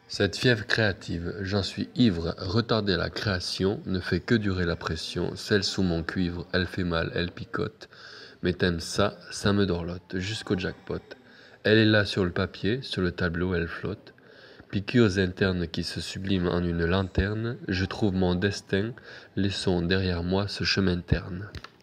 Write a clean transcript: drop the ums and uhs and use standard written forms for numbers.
Cette fièvre créative, j'en suis ivre, retarder la création ne fait que durer la pression, celle sous mon cuivre, elle fait mal, elle picote, mais t'aimes ça, ça me dorlote, jusqu'au jackpot. Elle est là sur le papier, sur le tableau elle flotte, piqûres internes qui se subliment en une lanterne, je trouve mon destin, laissons derrière moi ce chemin terne.